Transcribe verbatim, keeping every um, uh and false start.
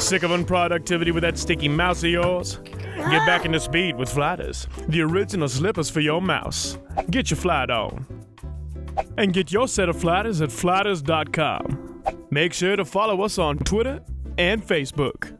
Sick of unproductivity with that sticky mouse of yours? Get back into speed with Fliders, the original slippers for your mouse. Get your flight on. And get your set of Fliders at fliders dot com. Make sure to follow us on Twitter and Facebook.